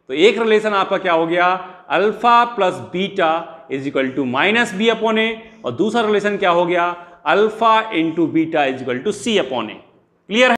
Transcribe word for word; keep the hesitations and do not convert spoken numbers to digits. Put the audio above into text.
तो एक रिलेशन आपका क्या हो गया, alpha plus beta is equal to minus B upon A, और दूसरा रिलेशन क्या हो गया, alpha into beta is equal to C upon A. Clear है?